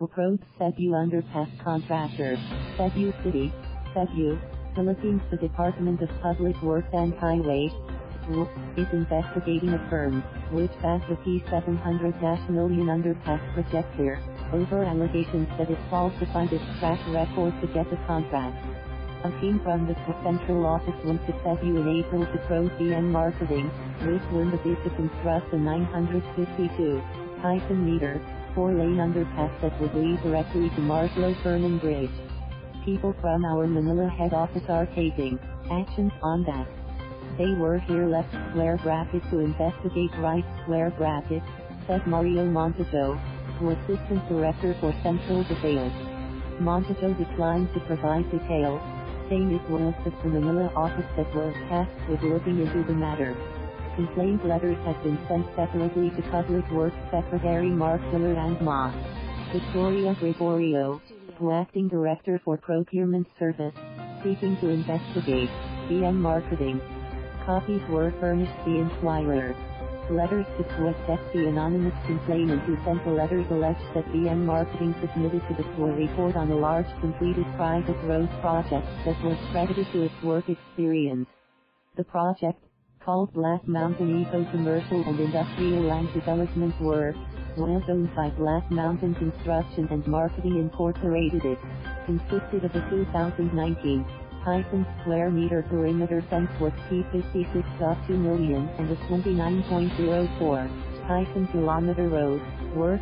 Probe Cebu Underpass Contractor, Cebu City, Cebu, Philippines. The Department of Public Works and Highways is investigating a firm which backed the P700 million underpass project here over allegations that it falsified its track record to get the contract. A team from the central office went to Cebu in April to probe BM Marketing, which won the bid to construct a 952-meter, 4-lane underpass that would lead directly to Marcelo Fernan Bridge. People from our Manila head office are taking actions on that. They were here left square bracket to investigate right square bracket, said Mario Montajo, Assistant Director for Central Details. Montajo declined to provide details, saying it was the Manila office that was tasked with looking into the matter. Complaint letters have been sent separately to Public Works Secretary Mark Miller and Ma. Victoria Gregorio, Acting Director for Procurement Service, seeking to investigate BM Marketing. Copies were furnished the Inquirer. Letters to Quebec. The anonymous complainant who sent the letters alleged that BM Marketing submitted to the SWA report on a large completed private road project that was credited to its work experience. The project, called Black Mountain Eco Commercial and Industrial Land Development Work, was owned by Black Mountain Construction and Marketing Incorporated. It consisted of a 2019 square meter perimeter fence worth P56.2 million and a 29.04 kilometer road worth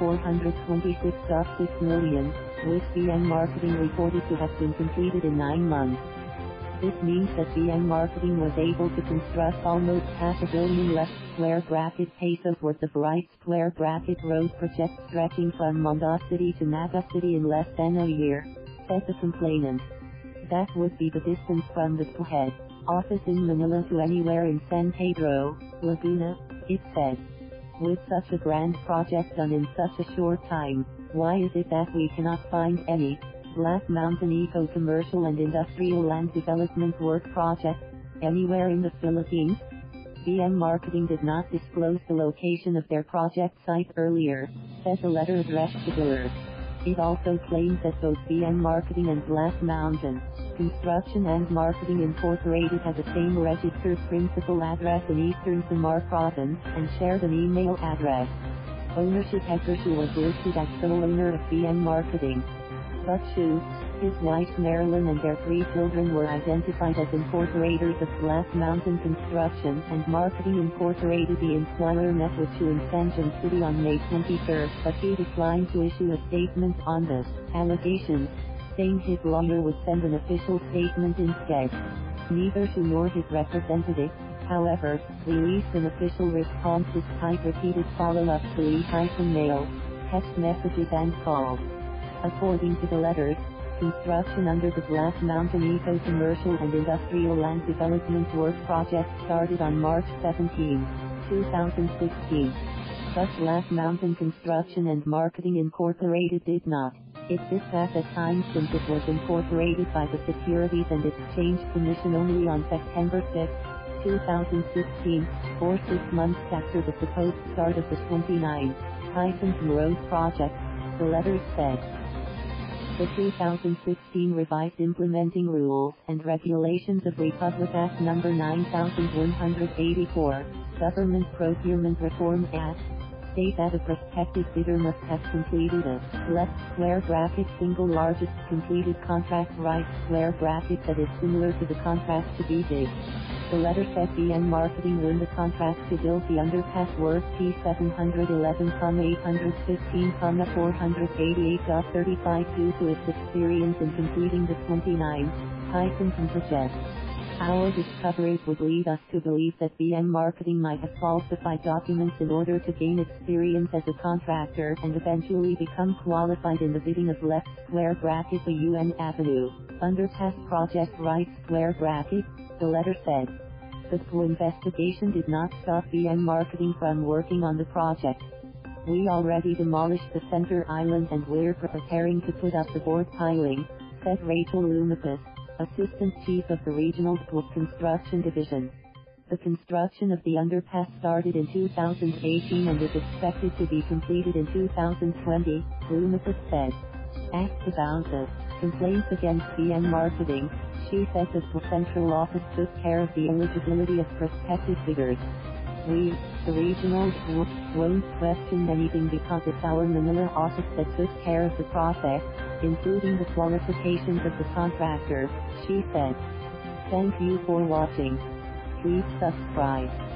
P426.6 million, which BM Marketing reported to have been completed in 9 months. This means that BM Marketing was able to construct almost $500 million left square bracket pesos worth of right square bracket road project stretching from Mondo City to Naga City in less than a year, said the complainant. That would be the distance from the head office in Manila to anywhere in San Pedro, Laguna, it said. With such a grand project done in such a short time, why is it that we cannot find any Black Mountain Eco Commercial and Industrial Land Development Work project anywhere in the Philippines? BM Marketing did not disclose the location of their project site earlier, says a letter addressed to Biller. It also claims that both BM Marketing and Black Mountain Construction and Marketing Incorporated have the same registered principal address in Eastern Samar Province and shared an email address. Ownership Edgar Shu was listed as sole owner of BM Marketing. But Shu, his wife Marilyn and their 3 children were identified as incorporators of Black Mountain Construction and Marketing Incorporated. The Inquirer met with Shu in Sanjan City on May 23, but he declined to issue a statement on the allegations, saying his lawyer would send an official statement instead. Neither Shu nor his representative, however, released an official response despite repeated follow-up to e-mail, text messages and calls. According to the letters, construction under the Black Mountain Eco Commercial and Industrial Land Development Work project started on March 17, 2016. But Black Mountain Construction and Marketing Incorporated did not. It did at a time since it was incorporated by the Securities and Exchange Commission only on September 6, 2016, or 6 months after the proposed start of the 29 Road project, the letters said. The 2016 Revised Implementing Rules and Regulations of Republic Act No. 9184, Government Procurement Reform Act, state that a prospective bidder must have completed a left square bracket single largest completed contract right square bracket that is similar to the contract to be bid. The letter said BM Marketing won the contract to build the underpass worth P711,815,488.35 due to its experience in completing the 29 project. Our discoveries would lead us to believe that BM Marketing might have falsified documents in order to gain experience as a contractor and eventually become qualified in the bidding of left square bracket the UN Avenue underpass project right square bracket, the letter said. The investigation did not stop BM Marketing from working on the project. We already demolished the center island and we're preparing to put up the board piling, said Rachel Lumicus, Assistant Chief of the Regional Construction Division. The construction of the underpass started in 2018 and is expected to be completed in 2020, Blumenthal said. Asked about the complaints against BN Marketing, she said that the central office took care of the eligibility of prospective bidders. We, the regional group, won't question anything because it's our Manila office that took care of the process, including the qualifications of the contractor, she said. Thank you for watching. Please subscribe.